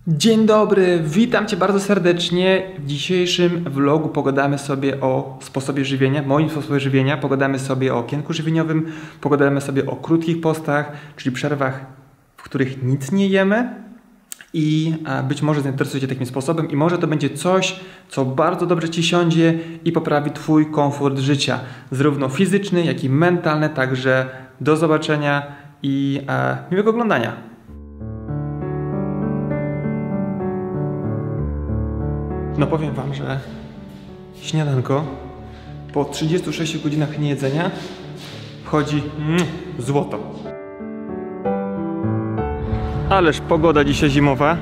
Dzień dobry, witam Cię bardzo serdecznie. W dzisiejszym vlogu pogadamy sobie o sposobie żywienia, moim sposobie żywienia. Pogadamy sobie o okienku żywieniowym, pogadamy sobie o krótkich postach, czyli przerwach, w których nic nie jemy. I być może zainteresuje Cię takim sposobem i może to będzie coś, co bardzo dobrze Ci siądzie i poprawi Twój komfort życia, zarówno fizyczny, jak i mentalny. Także do zobaczenia i miłego oglądania. No powiem Wam, że śniadanko po 36 godzinach niejedzenia wchodzi złoto. Ależ pogoda dzisiaj zimowa.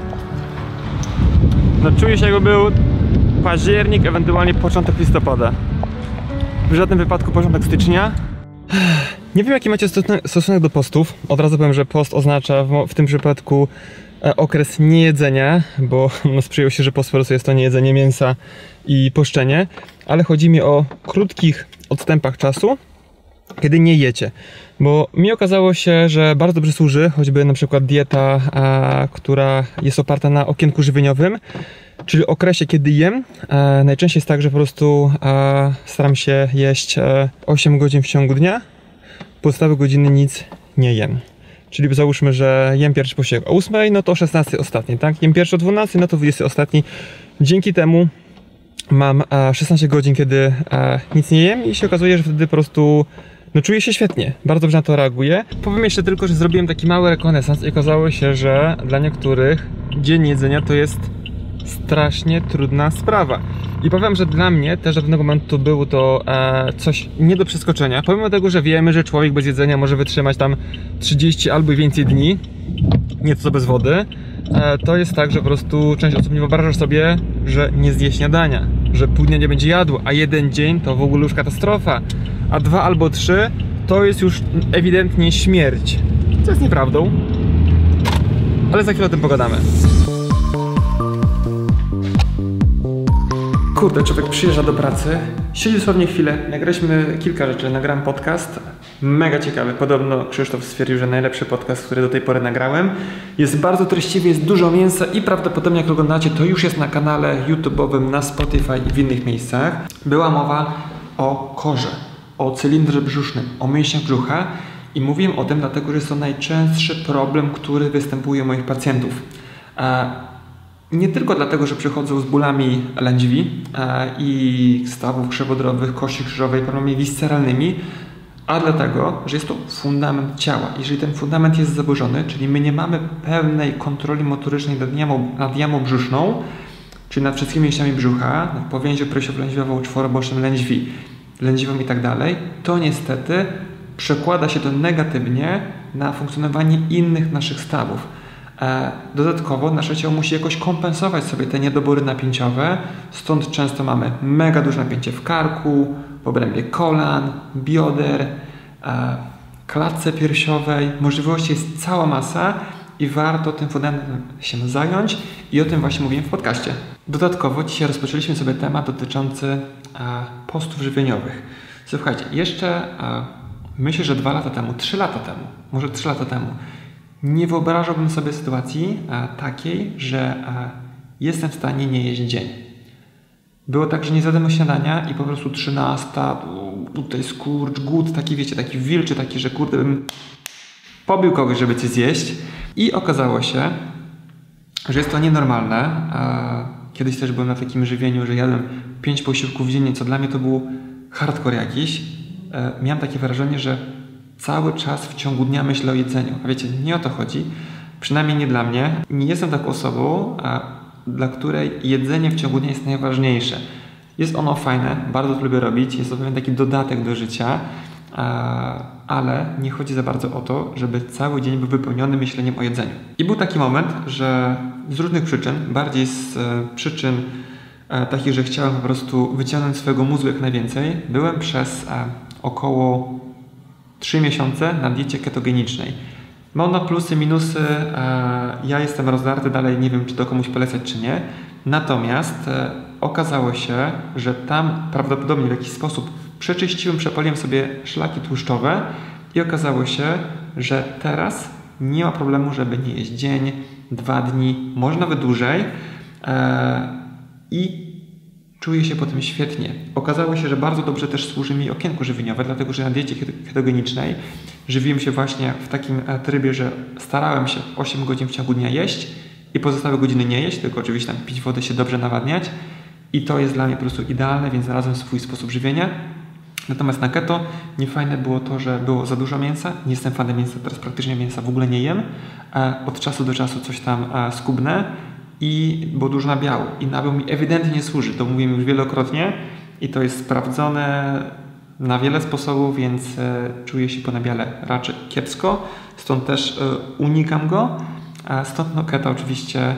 No czuję się, jakby był październik, ewentualnie początek listopada. W żadnym wypadku początek stycznia. Nie wiem, jaki macie stosunek do postów. Od razu powiem, że post oznacza w tym przypadku okres niejedzenia, bo sprzyjał się, że post po prostu jest to niejedzenie mięsa i poszczenie, ale chodzi mi o krótkich odstępach czasu, kiedy nie jecie. Bo mi okazało się, że bardzo dobrze służy choćby na przykład dieta, która jest oparta na okienku żywieniowym, czyli okresie, kiedy jem. Najczęściej jest tak, że po prostu staram się jeść 8 godzin w ciągu dnia, pozostałe godziny nic nie jem. Czyli załóżmy, że jem pierwszy posiłek o 8, no to o 16 ostatni, tak? Jem pierwszy o 12, no to 20 ostatni. Dzięki temu mam 16 godzin, kiedy nic nie jem i się okazuje, że wtedy po prostu czuję się świetnie. Bardzo dobrze na to reaguję. Powiem jeszcze tylko, że zrobiłem taki mały rekonesans i okazało się, że dla niektórych dzień jedzenia to jest strasznie trudna sprawa. I powiem, że dla mnie też do pewnego momentu było to coś nie do przeskoczenia. Pomimo tego, że wiemy, że człowiek bez jedzenia może wytrzymać tam 30 albo i więcej dni, nieco bez wody, to jest tak, że po prostu część osób nie wyobraża sobie, że nie zje śniadania, że pół dnia nie będzie jadł, a jeden dzień to w ogóle już katastrofa, a 2 albo 3 to jest już ewidentnie śmierć. Co jest nieprawdą, ale za chwilę o tym pogadamy. Kurde, człowiek przyjeżdża do pracy, siedzi dosłownie chwilę, nagraliśmy kilka rzeczy, nagrałem podcast, mega ciekawy, podobno Krzysztof stwierdził, że najlepszy podcast, który do tej pory nagrałem. Jest bardzo treściwy, jest dużo mięsa i prawdopodobnie jak oglądacie, to już jest na kanale YouTube'owym, na Spotify i w innych miejscach. Była mowa o korze, o cylindrze brzusznym, o mięśniach brzucha i mówiłem o tym dlatego, że jest to najczęstszy problem, który występuje u moich pacjentów. Nie tylko dlatego, że przychodzą z bólami lędźwi i stawów krzewodrowych, kości krzyżowej, problemami visceralnymi, a dlatego, że jest to fundament ciała. Jeżeli ten fundament jest zaburzony, czyli my nie mamy pełnej kontroli motorycznej nad jamą brzuszną, czyli nad wszystkimi mięśniami brzucha, nad powięzią piersiowo-lędźwiową, czworobocznym lędźwiową i tak dalej, to niestety przekłada się to negatywnie na funkcjonowanie innych naszych stawów. Dodatkowo nasze ciało musi jakoś kompensować sobie te niedobory napięciowe, stąd często mamy mega duże napięcie w karku, w obrębie kolan, bioder, klatce piersiowej. Możliwości jest cała masa i warto tym fundamentem się zająć i o tym właśnie mówiłem w podcaście. Dodatkowo dzisiaj rozpoczęliśmy sobie temat dotyczący postów żywieniowych. Słuchajcie, jeszcze myślę, że 2 lata temu, 3 lata temu, może 3 lata temu, nie wyobrażałbym sobie sytuacji takiej, że jestem w stanie nie jeść dzień. Było tak, że nie zjadłem śniadania i po prostu 13, tutaj skurcz, głód, taki wiecie, taki wilczy, taki, że kurde bym pobił kogoś, żeby coś zjeść. I okazało się, że jest to nienormalne. Kiedyś też byłem na takim żywieniu, że jadłem 5 posiłków dziennie, co dla mnie to był hardcore jakiś. Miałem takie wrażenie, że cały czas w ciągu dnia myślę o jedzeniu. A wiecie, nie o to chodzi. Przynajmniej nie dla mnie. Nie jestem taką osobą, dla której jedzenie w ciągu dnia jest najważniejsze. Jest ono fajne, bardzo to lubię robić. Jest to pewien taki dodatek do życia, ale nie chodzi za bardzo o to, żeby cały dzień był wypełniony myśleniem o jedzeniu. I był taki moment, że z różnych przyczyn, bardziej z przyczyn takich, że chciałem po prostu wyciągnąć swojego mózgu jak najwięcej, byłem przez około 3 miesiące na diecie ketogenicznej. Ma ona plusy, minusy, ja jestem rozdarty, dalej nie wiem, czy to komuś polecać, czy nie. Natomiast okazało się, że tam prawdopodobnie w jakiś sposób przepaliłem sobie szlaki tłuszczowe i okazało się, że teraz nie ma problemu, żeby nie jeść dzień, 2 dni, może nawet dłużej i czuję się po tym świetnie. Okazało się, że bardzo dobrze też służy mi okienko żywieniowe, dlatego że na diecie ketogenicznej żywiłem się właśnie w takim trybie, że starałem się 8 godzin w ciągu dnia jeść i pozostałe godziny nie jeść, tylko oczywiście tam pić wodę, się dobrze nawadniać i to jest dla mnie po prostu idealne, więc znalazłem swój sposób żywienia. Natomiast na keto niefajne było to, że było za dużo mięsa. Nie jestem fanem mięsa, teraz praktycznie mięsa w ogóle nie jem. Od czasu do czasu coś tam skubnę i było dużo nabiału. I nabiał mi ewidentnie nie służy. To mówiłem już wielokrotnie i to jest sprawdzone na wiele sposobów, więc czuję się po nabiale raczej kiepsko. Stąd też unikam go. Stąd keto oczywiście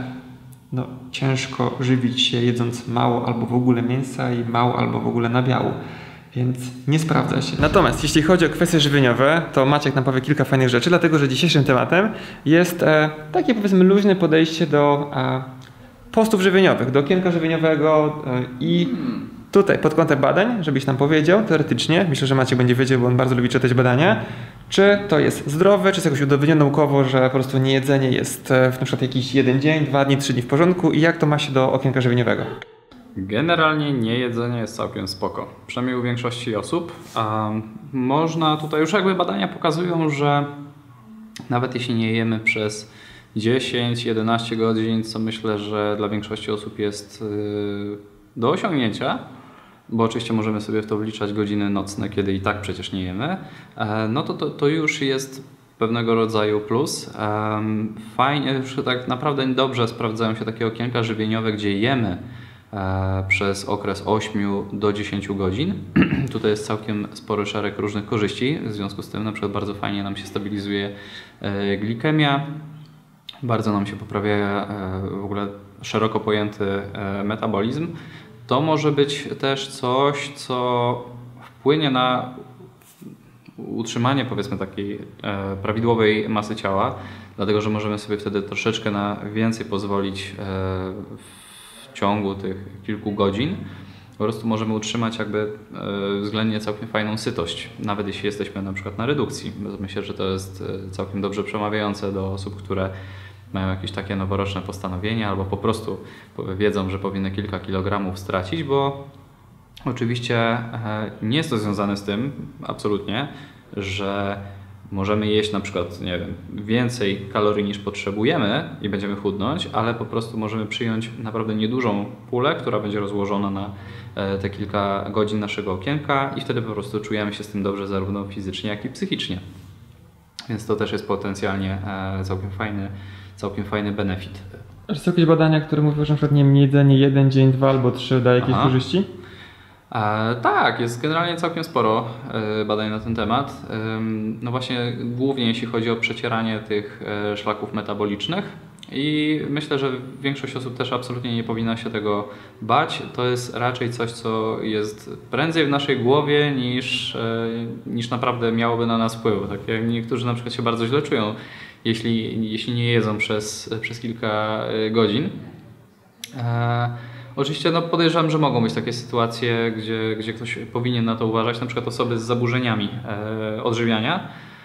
ciężko żywić się jedząc mało albo w ogóle mięsa i mało albo w ogóle nabiału. Więc nie sprawdza się. Natomiast jeśli chodzi o kwestie żywieniowe, to Maciek nam powie kilka fajnych rzeczy, dlatego że dzisiejszym tematem jest takie powiedzmy luźne podejście do postów żywieniowych, do okienka żywieniowego i tutaj pod kątem badań, żebyś nam powiedział teoretycznie, myślę, że Maciek będzie wiedział, bo on bardzo lubi czytać badania, czy to jest zdrowe, czy jest jakoś udowodnione naukowo, że po prostu niejedzenie jest na przykład jakiś 1 dzień, 2 dni, 3 dni w porządku i jak to ma się do okienka żywieniowego? Generalnie niejedzenie jest całkiem spoko, przynajmniej u większości osób. Można tutaj już jakby badania pokazują, że nawet jeśli nie jemy przez 10-11 godzin, co myślę, że dla większości osób jest do osiągnięcia, bo oczywiście możemy sobie w to wliczać godziny nocne, kiedy i tak przecież nie jemy, no to już jest pewnego rodzaju plus. Fajnie, już tak naprawdę dobrze sprawdzają się takie okienka żywieniowe, gdzie jemy przez okres 8 do 10 godzin. Tutaj jest całkiem spory szereg różnych korzyści, w związku z tym na przykład bardzo fajnie nam się stabilizuje glikemia, bardzo nam się poprawia w ogóle szeroko pojęty metabolizm. To może być też coś, co wpłynie na utrzymanie powiedzmy takiej prawidłowej masy ciała, dlatego że możemy sobie wtedy troszeczkę na więcej pozwolić w ciągu tych kilku godzin. Po prostu możemy utrzymać jakby względnie całkiem fajną sytość, nawet jeśli jesteśmy na przykład na redukcji. Myślę, że to jest całkiem dobrze przemawiające do osób, które mają jakieś takie noworoczne postanowienia albo po prostu wiedzą, że powinny kilka kilogramów stracić, bo oczywiście nie jest to związane z tym absolutnie, że możemy jeść na przykład, nie wiem, więcej kalorii niż potrzebujemy i będziemy chudnąć, ale po prostu możemy przyjąć naprawdę niedużą pulę, która będzie rozłożona na te kilka godzin naszego okienka i wtedy po prostu czujemy się z tym dobrze zarówno fizycznie, jak i psychicznie. Więc to też jest potencjalnie całkiem fajny benefit. Czy są jakieś badania, które mówią, że na przykład jedzenie 1 dzień, 2 albo 3 daje jakieś korzyści? Tak, jest generalnie całkiem sporo badań na ten temat. No właśnie głównie jeśli chodzi o przecieranie tych szlaków metabolicznych i myślę, że większość osób też absolutnie nie powinna się tego bać. To jest raczej coś, co jest prędzej w naszej głowie niż naprawdę miałoby na nas wpływ. Tak jak niektórzy na przykład się bardzo źle czują, jeśli nie jedzą przez kilka godzin. Oczywiście podejrzewam, że mogą być takie sytuacje, gdzie ktoś powinien na to uważać, na przykład osoby z zaburzeniami odżywiania,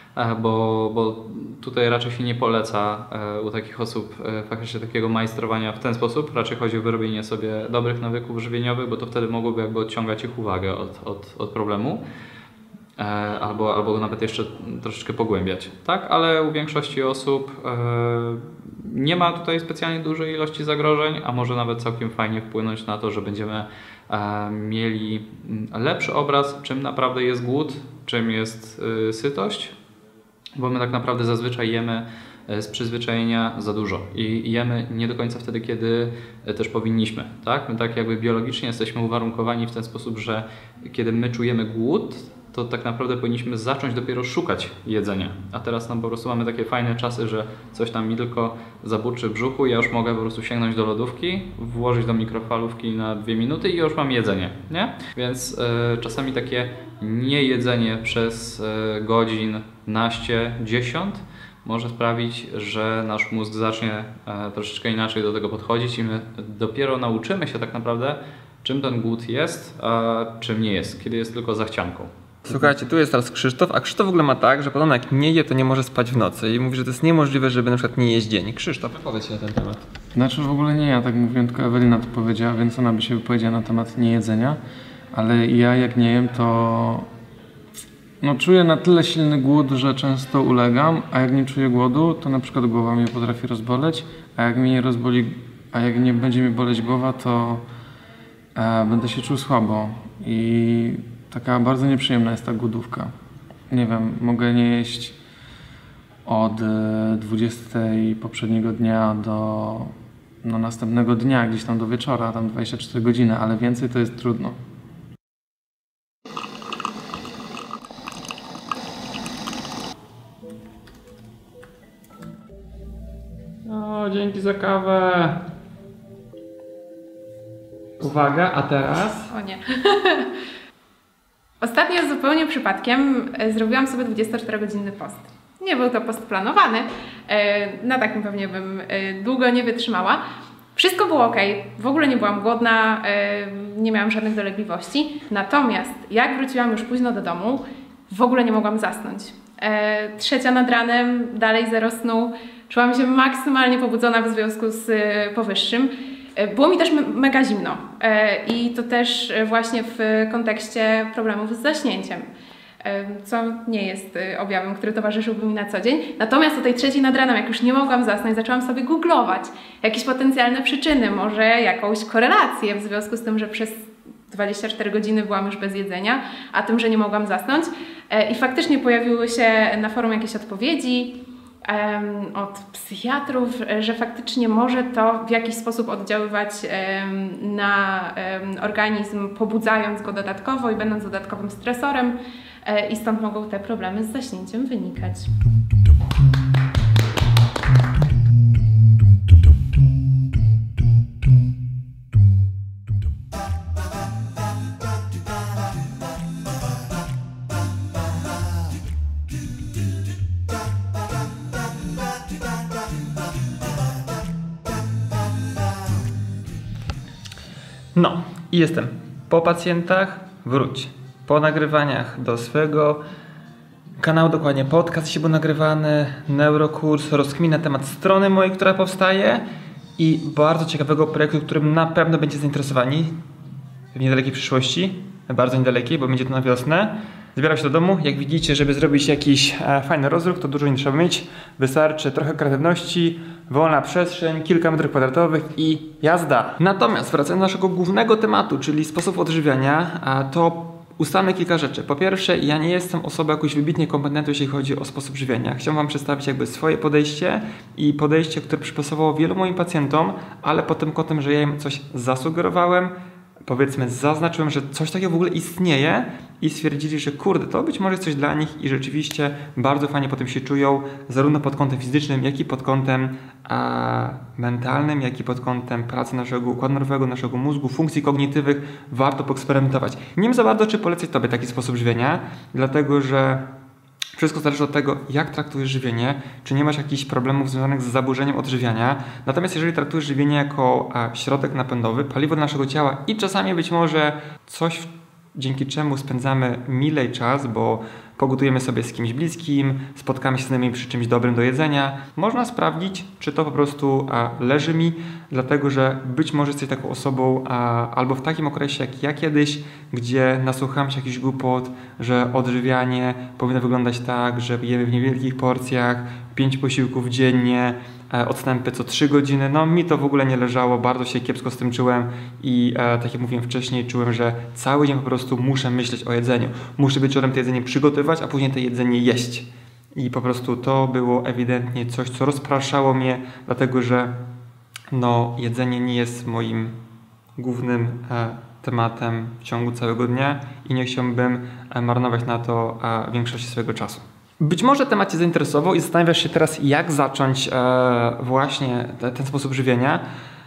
bo tutaj raczej się nie poleca u takich osób faktycznie takiego majstrowania w ten sposób. Raczej chodzi o wyrobienie sobie dobrych nawyków żywieniowych, bo to wtedy mogłoby jakby odciągać ich uwagę od problemu. Albo nawet jeszcze troszeczkę pogłębiać, tak? Ale u większości osób nie ma tutaj specjalnie dużej ilości zagrożeń, a może nawet całkiem fajnie wpłynąć na to, że będziemy mieli lepszy obraz, czym naprawdę jest głód, czym jest sytość, bo my tak naprawdę zazwyczaj jemy z przyzwyczajenia za dużo i jemy nie do końca wtedy, kiedy też powinniśmy, tak? My tak jakby biologicznie jesteśmy uwarunkowani w ten sposób, że kiedy my czujemy głód, to tak naprawdę powinniśmy zacząć dopiero szukać jedzenia. A teraz po prostu mamy takie fajne czasy, że coś tam mi tylko zaburczy w brzuchu, ja już mogę po prostu sięgnąć do lodówki, włożyć do mikrofalówki na 2 minuty i już mam jedzenie, nie? Więc czasami takie niejedzenie przez godzin, naście, 10 może sprawić, że nasz mózg zacznie troszeczkę inaczej do tego podchodzić i my dopiero nauczymy się tak naprawdę, czym ten głód jest, a czym nie jest, kiedy jest tylko zachcianką. Słuchajcie, tu jest teraz Krzysztof, a Krzysztof w ogóle ma tak, że podobno jak nie je, to nie może spać w nocy i mówi, że to jest niemożliwe, żeby na przykład nie jeść dzień. Krzysztof, wypowiedz się na ten temat. Znaczy w ogóle nie ja tak mówiłem, tylko Ewelina to powiedziała, więc ona by się wypowiedziała na temat niejedzenia, ale ja jak nie jem, to czuję na tyle silny głód, że często ulegam, a jak nie czuję głodu, to na przykład głowa mnie potrafi rozboleć, a jak mnie nie rozboli, a jak nie będzie mi boleć głowa, to będę się czuł słabo i taka bardzo nieprzyjemna jest ta głodówka. Nie wiem, mogę nie jeść od 20 poprzedniego dnia do następnego dnia, gdzieś tam do wieczora, tam 24 godziny, ale więcej to jest trudno. O, dzięki za kawę. Uwaga, a teraz? O nie. Ostatnio zupełnie przypadkiem zrobiłam sobie 24-godzinny post. Nie był to post planowany, na takim pewnie bym długo nie wytrzymała. Wszystko było ok, w ogóle nie byłam głodna, nie miałam żadnych dolegliwości. Natomiast jak wróciłam już późno do domu, w ogóle nie mogłam zasnąć. 3 nad ranem, dalej zero snu, czułam się maksymalnie pobudzona w związku z powyższym. Było mi też mega zimno i to też właśnie w kontekście problemów z zaśnięciem, co nie jest objawem, który towarzyszyłby mi na co dzień. Natomiast o tej 3 nad ranem, jak już nie mogłam zasnąć, zaczęłam sobie googlować jakieś potencjalne przyczyny, może jakąś korelację w związku z tym, że przez 24 godziny byłam już bez jedzenia, a tym, że nie mogłam zasnąć. I faktycznie pojawiły się na forum jakieś odpowiedzi od psychiatrów, że faktycznie może to w jakiś sposób oddziaływać na organizm, pobudzając go dodatkowo i będąc dodatkowym stresorem i stąd mogą te problemy z zaśnięciem wynikać. No i jestem po pacjentach, wróć. Po nagrywaniach do swojego kanału, dokładnie podcast się był nagrywany, neurokurs, rozkmin na temat strony mojej, która powstaje i bardzo ciekawego projektu, którym na pewno będziecie zainteresowani w niedalekiej przyszłości, bardzo niedalekiej, bo będzie to na wiosnę. Zbieram się do domu. Jak widzicie, żeby zrobić jakiś fajny rozruch, to dużo nie trzeba mieć. Wystarczy trochę kreatywności, wolna przestrzeń, kilka metrów kwadratowych i jazda. Natomiast wracając do naszego głównego tematu, czyli sposób odżywiania, to ustalmy kilka rzeczy. Po pierwsze, ja nie jestem osobą jakoś wybitnie kompetentną, jeśli chodzi o sposób żywienia. Chciałem wam przedstawić jakby swoje podejście i podejście, które przypasowało wielu moim pacjentom, ale pod tym kątem, że ja im coś zasugerowałem, powiedzmy zaznaczyłem, że coś takiego w ogóle istnieje i stwierdzili, że kurde, to być może jest coś dla nich i rzeczywiście bardzo fajnie po tym się czują, zarówno pod kątem fizycznym, jak i pod kątem mentalnym, jak i pod kątem pracy naszego układu nerwowego, naszego mózgu, funkcji kognitywnych. Warto poeksperymentować. Nie wiem za bardzo, czy polecać tobie taki sposób żywienia, dlatego że wszystko zależy od tego, jak traktujesz żywienie, czy nie masz jakichś problemów związanych z zaburzeniem odżywiania. Natomiast jeżeli traktujesz żywienie jako środek napędowy, paliwo naszego ciała i czasami być może coś, dzięki czemu spędzamy milej czas, bo pogotujemy sobie z kimś bliskim, spotkamy się z innymi przy czymś dobrym do jedzenia, można sprawdzić, czy to po prostu leży mi, dlatego że być może jesteś taką osobą albo w takim okresie jak ja kiedyś, gdzie nasłuchałem się jakichś głupot, że odżywianie powinno wyglądać tak, że jemy w niewielkich porcjach, 5 posiłków dziennie, odstępy co 3 godziny. No mi to w ogóle nie leżało, bardzo się kiepsko z tym czułem i tak jak mówiłem wcześniej, czułem, że cały dzień po prostu muszę myśleć o jedzeniu. Muszę wieczorem to jedzenie przygotowywać, a później to jedzenie jeść. I po prostu to było ewidentnie coś, co rozpraszało mnie, dlatego że jedzenie nie jest moim głównym tematem w ciągu całego dnia i nie chciałbym marnować na to większości swojego czasu. Być może temat cię zainteresował i zastanawiasz się teraz, jak zacząć właśnie ten sposób żywienia.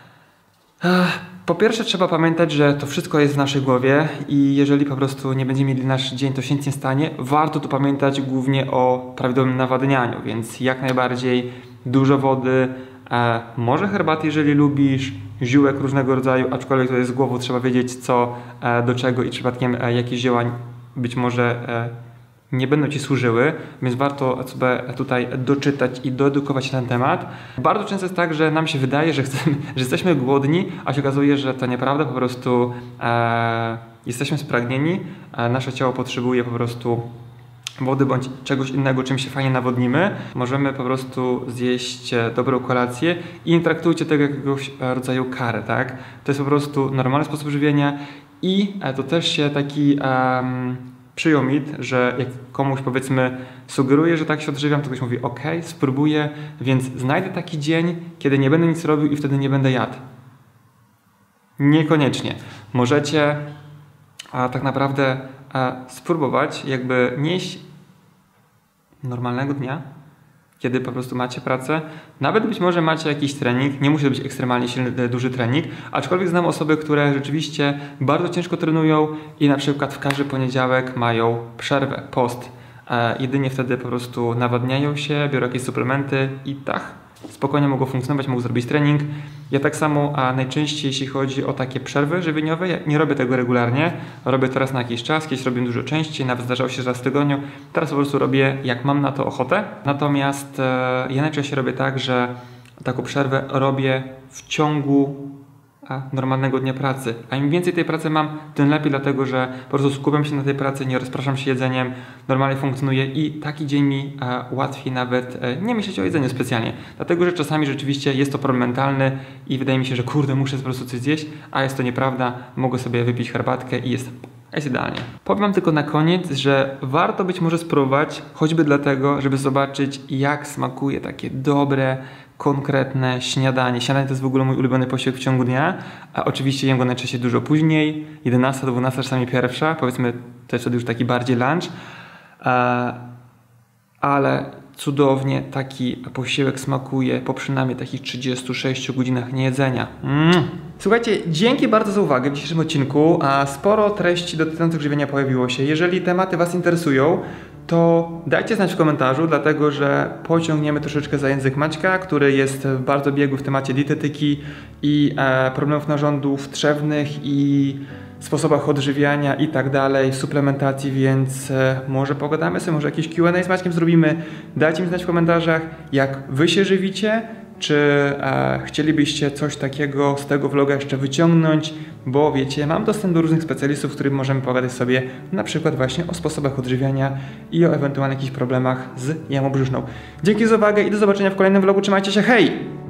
Po pierwsze trzeba pamiętać, że to wszystko jest w naszej głowie i jeżeli po prostu nie będziemy mieli nasz dzień, to się nic nie stanie. Warto tu pamiętać głównie o prawidłowym nawadnianiu, więc jak najbardziej dużo wody, może herbaty, jeżeli lubisz, ziółek różnego rodzaju, aczkolwiek to jest z głową, trzeba wiedzieć co do czego i przypadkiem jakieś zioła być może nie będą Ci służyły, więc warto sobie tutaj doczytać i doedukować się na ten temat. Bardzo często jest tak, że nam się wydaje, że jesteśmy głodni, a się okazuje, że to nieprawda, po prostu jesteśmy spragnieni, nasze ciało potrzebuje po prostu wody bądź czegoś innego, czym się fajnie nawodnimy. Możemy po prostu zjeść dobrą kolację i nie traktujcie tego jak jakiegoś rodzaju karę, tak? To jest po prostu normalny sposób żywienia i to też się taki przyjął mit, że jak komuś powiedzmy sugeruje, że tak się odżywiam, to ktoś mówi ok, spróbuję, więc znajdę taki dzień, kiedy nie będę nic robił i wtedy nie będę jadł. Niekoniecznie. Możecie tak naprawdę spróbować jakby nie jeść normalnego dnia, kiedy po prostu macie pracę. Nawet być może macie jakiś trening, nie musi to być ekstremalnie silny, duży trening, aczkolwiek znam osoby, które rzeczywiście bardzo ciężko trenują i na przykład w każdy poniedziałek mają przerwę, post. Jedynie wtedy po prostu nawadniają się, biorą jakieś suplementy i tak spokojnie mogą funkcjonować, mogą zrobić trening. Ja tak samo, a najczęściej jeśli chodzi o takie przerwy żywieniowe, ja nie robię tego regularnie, robię to raz na jakiś czas, kiedyś robię dużo częściej, nawet zdarzało się raz w tygodniu, teraz po prostu robię jak mam na to ochotę. Natomiast ja najczęściej robię tak, że taką przerwę robię w ciągu normalnego dnia pracy. A im więcej tej pracy mam, tym lepiej, dlatego że po prostu skupiam się na tej pracy, nie rozpraszam się jedzeniem, normalnie funkcjonuję i taki dzień mi łatwiej nawet nie myśleć o jedzeniu specjalnie. Dlatego, że czasami rzeczywiście jest to problem mentalny i wydaje mi się, że kurde, muszę po prostu coś zjeść, a jest to nieprawda, mogę sobie wypić herbatkę i jest idealnie. Powiem wam tylko na koniec, że warto być może spróbować, choćby dlatego, żeby zobaczyć, jak smakuje takie dobre, konkretne śniadanie. Śniadanie to jest w ogóle mój ulubiony posiłek w ciągu dnia, a oczywiście jem go najczęściej dużo później, 11, 12, czasami pierwsza, powiedzmy to jest wtedy już taki bardziej lunch, ale cudownie taki posiłek smakuje po przynajmniej takich 36 godzinach niejedzenia. Słuchajcie, dzięki bardzo za uwagę w dzisiejszym odcinku. Sporo treści dotyczących żywienia pojawiło się. Jeżeli tematy Was interesują, to dajcie znać w komentarzu, dlatego że pociągniemy troszeczkę za język Maćka, który jest bardzo biegły w temacie dietetyki i problemów narządów trzewnych i sposobach odżywiania i tak dalej, suplementacji, więc może pogadamy sobie, może jakieś Q&A z Maćkiem zrobimy. Dajcie mi znać w komentarzach, jak Wy się żywicie, czy chcielibyście coś takiego z tego vloga jeszcze wyciągnąć, bo wiecie, mam dostęp do różnych specjalistów, z którymi możemy pogadać sobie na przykład właśnie o sposobach odżywiania i o ewentualnych jakichś problemach z jamą brzuszną. Dzięki za uwagę i do zobaczenia w kolejnym vlogu. Trzymajcie się, hej!